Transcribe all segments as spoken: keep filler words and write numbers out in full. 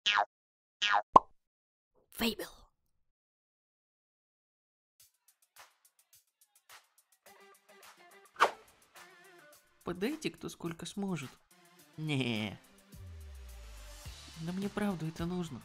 Фейбл. Подайте кто сколько сможет. Не. Да мне правда это нужно.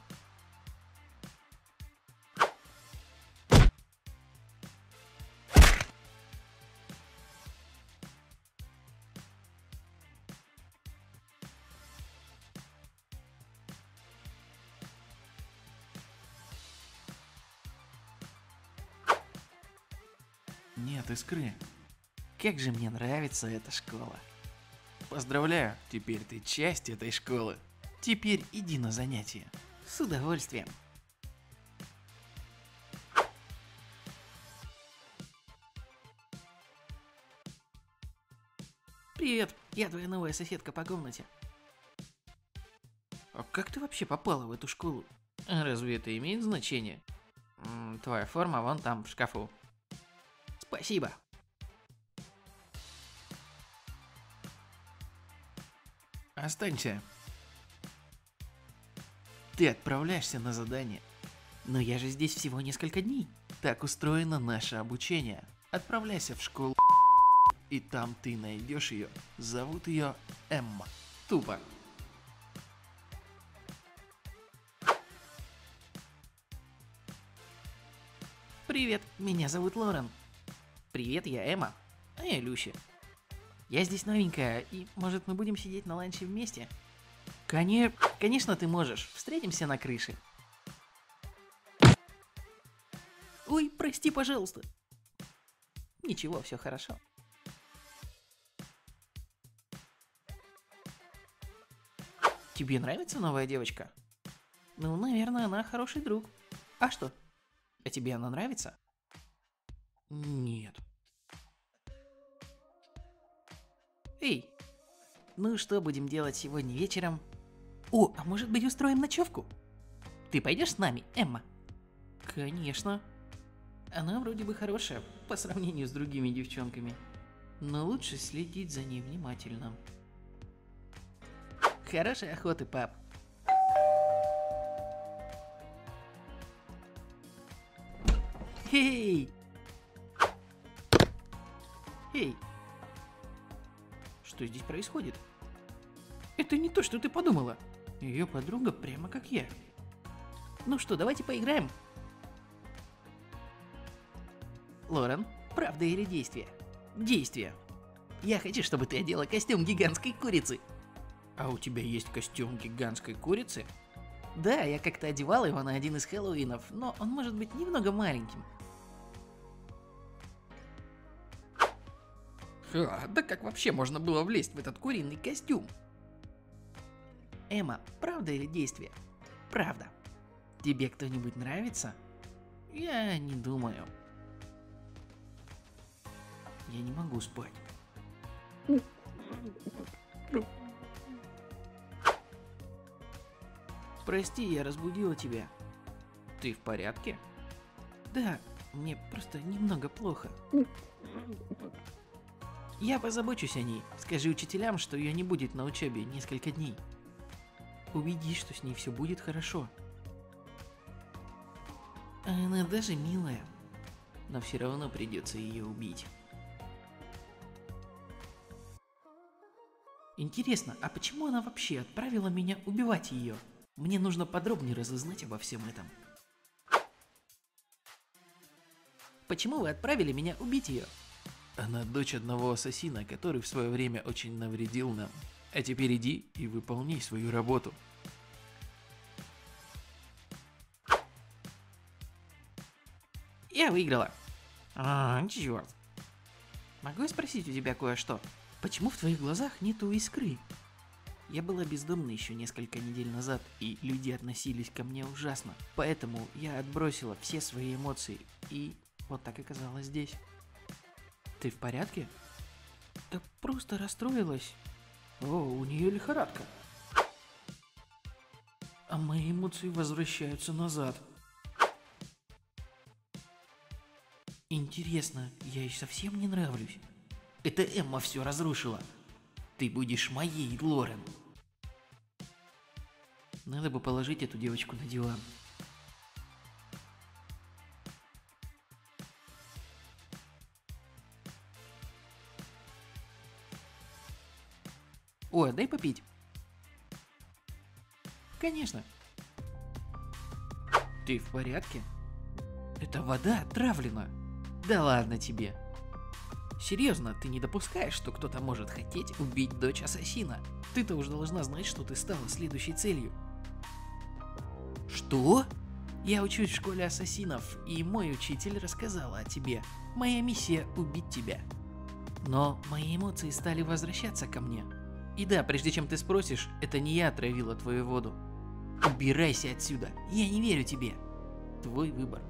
Нет искры. Как же мне нравится эта школа. Поздравляю, теперь ты часть этой школы. Теперь иди на занятия. С удовольствием. Привет, я твоя новая соседка по комнате. А как ты вообще попала в эту школу? А разве это имеет значение? М, твоя форма вон там, в шкафу. Спасибо. Останься. Ты отправляешься на задание. Но я же здесь всего несколько дней. Так устроено наше обучение. Отправляйся в школу, и там ты найдешь ее. Зовут ее Эмма. Тупо. Привет, меня зовут Лорен. Привет, я Эмма. А я Люся. Я здесь новенькая, и может мы будем сидеть на ланче вместе? Коне... Конечно ты можешь, встретимся на крыше. Ой, прости, пожалуйста. Ничего, все хорошо. Тебе нравится новая девочка? Ну, наверное, она хороший друг. А что? А тебе она нравится? Нет. Эй, ну что будем делать сегодня вечером? О, а может быть устроим ночевку? Ты пойдешь с нами, Эмма? Конечно. Она вроде бы хорошая по сравнению с другими девчонками. Но лучше следить за ней внимательно. Хорошей охоты, пап. Эй! Эй! Что здесь происходит? Это не то, что ты подумала. Ее подруга прямо как я. Ну что, давайте поиграем. Лорен, правда или действие? Действие. Я хочу, чтобы ты одела костюм гигантской курицы. А у тебя есть костюм гигантской курицы? Да, я как-то одевал его на один из Хэллоуинов, но он может быть немного маленьким. Ха, да как вообще можно было влезть в этот куриный костюм? Эмма, правда или действие? Правда. Тебе кто-нибудь нравится? Я не думаю. Я не могу спать. Прости, я разбудила тебя. Ты в порядке? Да, мне просто немного плохо. Я позабочусь о ней. Скажи учителям, что ее не будет на учебе несколько дней. Убедись, что с ней все будет хорошо. Она даже милая. Но все равно придется ее убить. Интересно, а почему она вообще отправила меня убивать ее? Мне нужно подробнее разузнать обо всем этом. Почему вы отправили меня убить ее? Она дочь одного ассасина, который в свое время очень навредил нам. А теперь иди и выполняй свою работу. Я выиграла. А, черт. Могу я спросить у тебя кое-что? Почему в твоих глазах нету искры? Я была бездомной еще несколько недель назад, и люди относились ко мне ужасно. Поэтому я отбросила все свои эмоции, и вот так оказалась здесь. Ты в порядке? Да просто расстроилась. О, у нее лихорадка. А мои эмоции возвращаются назад. Интересно, я ей совсем не нравлюсь. Это Эмма все разрушила. Ты будешь моей, Лорен. Надо бы положить эту девочку на диван. Ой, дай попить. Конечно. Ты в порядке? Эта вода отравлена. Да ладно тебе. Серьезно, ты не допускаешь, что кто-то может хотеть убить дочь ассасина? Ты-то уж должна знать, что ты стала следующей целью. Что? Я учусь в школе ассасинов, и мой учитель рассказала о тебе. Моя миссия — убить тебя. Но мои эмоции стали возвращаться ко мне. И да, прежде чем ты спросишь, это не я отравила твою воду. Убирайся отсюда, я не верю тебе. Твой выбор.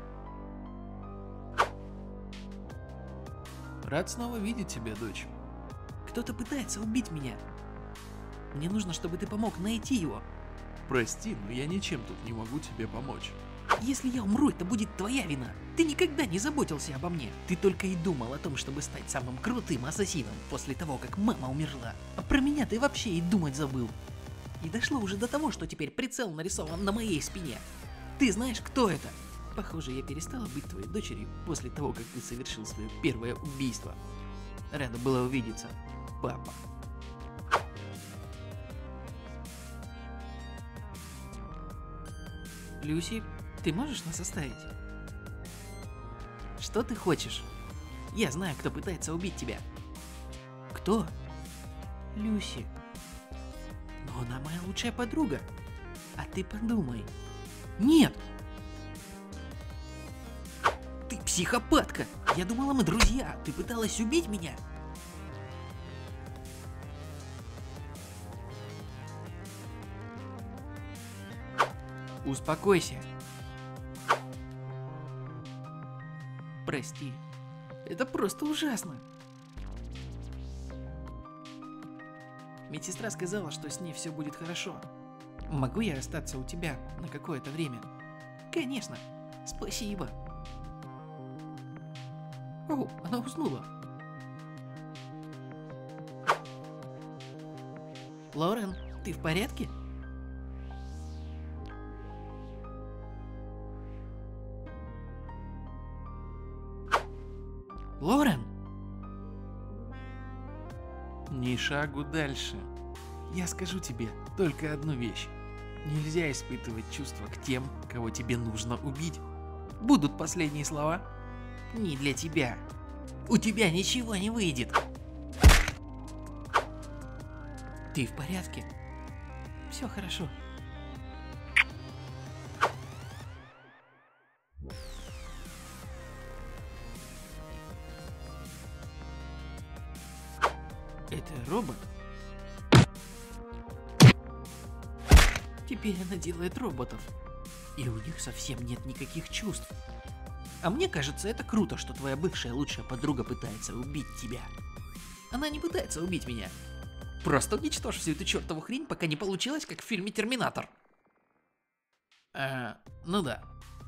Рад снова видеть тебя, дочь. Кто-то пытается убить меня. Мне нужно, чтобы ты помог найти его. Прости, но я ничем тут не могу тебе помочь. Если я умру, это будет твоя вина. Ты никогда не заботился обо мне. Ты только и думал о том, чтобы стать самым крутым ассасином после того, как мама умерла. А про меня ты вообще и думать забыл. И дошло уже до того, что теперь прицел нарисован на моей спине. Ты знаешь, кто это? Похоже, я перестала быть твоей дочерью после того, как ты совершил свое первое убийство. Рада была увидеться, папа. Люси, ты можешь нас оставить? Что ты хочешь? Я знаю, кто пытается убить тебя. Кто? Люси. Но она моя лучшая подруга. А ты подумай. Нет! Ты психопатка! Я думала, мы друзья. Ты пыталась убить меня? Успокойся. Прости. Это просто ужасно. Медсестра сказала, что с ней все будет хорошо. Могу я остаться у тебя на какое-то время? Конечно. Спасибо. О, она уснула. Лорен, ты в порядке? Лорен? Ни шагу дальше. Я скажу тебе только одну вещь. Нельзя испытывать чувства к тем, кого тебе нужно убить. Будут последние слова? Не для тебя. У тебя ничего не выйдет. Ты в порядке? Все хорошо. Это робот? Теперь она делает роботов. И у них совсем нет никаких чувств. А мне кажется, это круто, что твоя бывшая лучшая подруга пытается убить тебя. Она не пытается убить меня. Просто уничтожь всю эту чертову хрень, пока не получилось, как в фильме «Терминатор». А, ну да.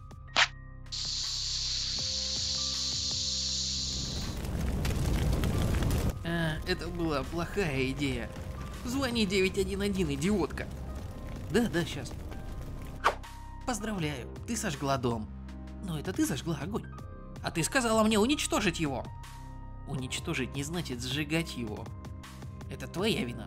А, это была плохая идея. Звони девять один один, идиотка. Да, да, сейчас. Поздравляю, ты сожгла дом. Но это ты зажгла огонь. А ты сказала мне уничтожить его. Уничтожить не значит сжигать его. Это твоя вина.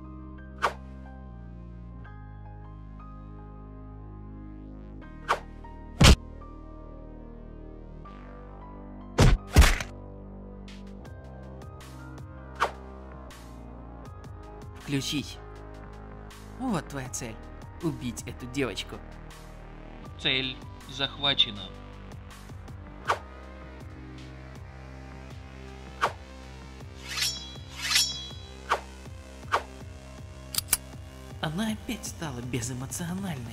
Включить. Вот твоя цель. Убить эту девочку. Цель захвачена. Она опять стала безэмоциональной.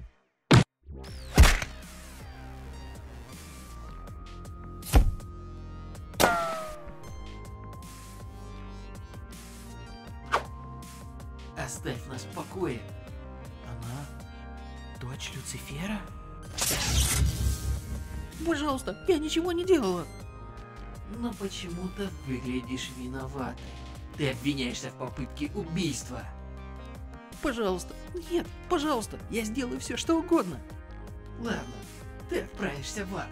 Оставь нас в покое. Она дочь Люцифера? Пожалуйста, я ничего не делала. Но почему-то выглядишь виноватой. Ты обвиняешься в попытке убийства. Пожалуйста, нет, пожалуйста, я сделаю все, что угодно. Ладно, ты отправишься в ад.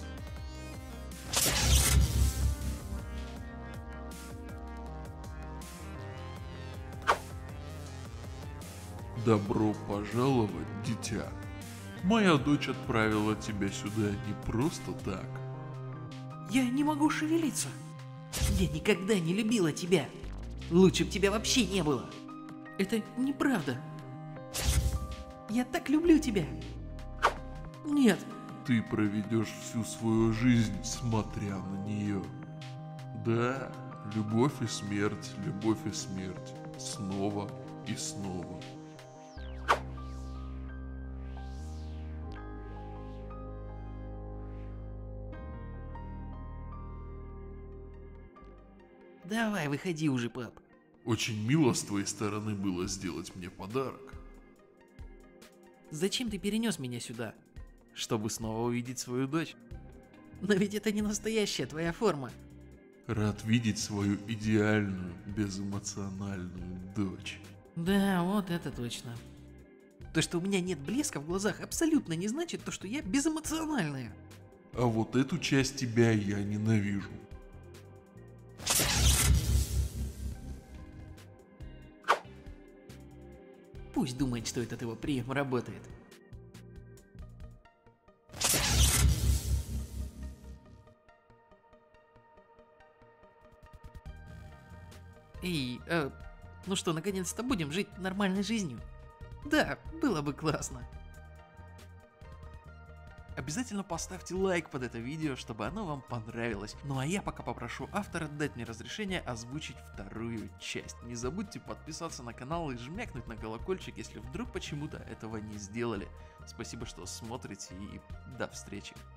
Добро пожаловать, дитя. Моя дочь отправила тебя сюда не просто так. Я не могу шевелиться. Я никогда не любила тебя. Лучше б тебя вообще не было. Это неправда. Я так люблю тебя. Нет. Ты проведешь всю свою жизнь, смотря на нее. Да, любовь и смерть, любовь и смерть. Снова и снова. Давай, выходи уже, пап. Очень мило с твоей стороны было сделать мне подарок. Зачем ты перенес меня сюда? Чтобы снова увидеть свою дочь. Но ведь это не настоящая твоя форма. Рад видеть свою идеальную, безэмоциональную дочь. Да, вот это точно. То, что у меня нет блеска в глазах, абсолютно не значит то, что я безэмоциональная. А вот эту часть тебя я ненавижу. Пусть думает, что этот его прием работает. Эй, э, ну что, наконец-то будем жить нормальной жизнью? Да, было бы классно. Обязательно поставьте лайк под это видео, чтобы оно вам понравилось. Ну а я пока попрошу автора дать мне разрешение озвучить вторую часть. Не забудьте подписаться на канал и жмякнуть на колокольчик, если вдруг почему-то этого не сделали. Спасибо, что смотрите, и до встречи.